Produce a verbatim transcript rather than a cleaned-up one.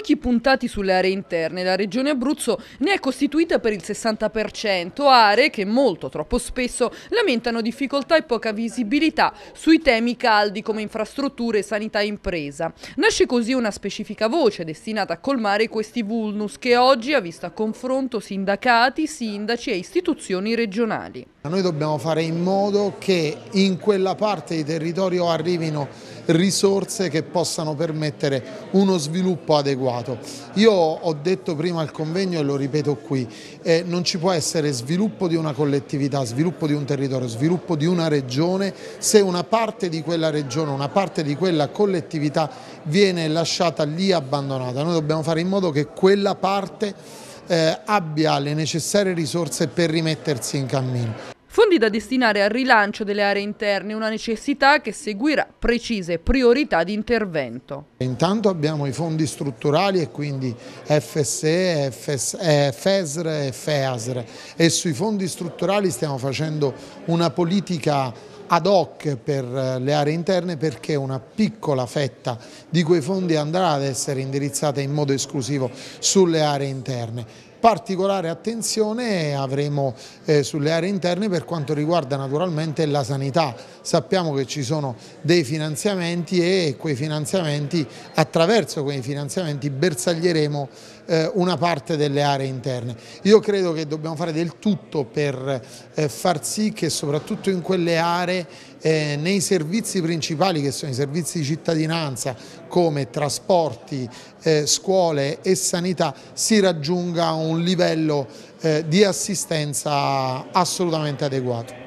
occhi puntati sulle aree interne. La regione Abruzzo ne è costituita per il sessanta per cento, aree che molto troppo spesso lamentano difficoltà e poca visibilità sui temi caldi come infrastrutture, sanità e impresa. Nasce così una specifica voce destinata a colmare questi vulnus che oggi ha visto a confronto sindacati, sindaci e istituzioni regionali. Noi dobbiamo fare in modo che in quella parte di territorio arrivino risorse che possano permettere uno sviluppo adeguato. Io ho detto prima al convegno e lo ripeto qui, eh, non ci può essere sviluppo di una collettività, sviluppo di un territorio, sviluppo di una regione se una parte di quella regione, una parte di quella collettività viene lasciata lì abbandonata. Noi dobbiamo fare in modo che quella parte eh, abbia le necessarie risorse per rimettersi in cammino. Fondi da destinare al rilancio delle aree interne, una necessità che seguirà precise priorità di intervento. Intanto abbiamo i fondi strutturali e quindi F S E, F E S R e F E A S R e sui fondi strutturali stiamo facendo una politica ad hoc per le aree interne perché una piccola fetta di quei fondi andrà ad essere indirizzata in modo esclusivo sulle aree interne. Particolare attenzione avremo eh, sulle aree interne per quanto riguarda naturalmente la sanità. Sappiamo che ci sono dei finanziamenti e quei finanziamenti, attraverso quei finanziamenti bersaglieremo eh, una parte delle aree interne. Io credo che dobbiamo fare del tutto per eh, far sì che soprattutto in quelle aree eh, nei servizi principali che sono i servizi di cittadinanza come trasporti, eh, scuole e sanità si raggiunga un livello eh, di assistenza assolutamente adeguato.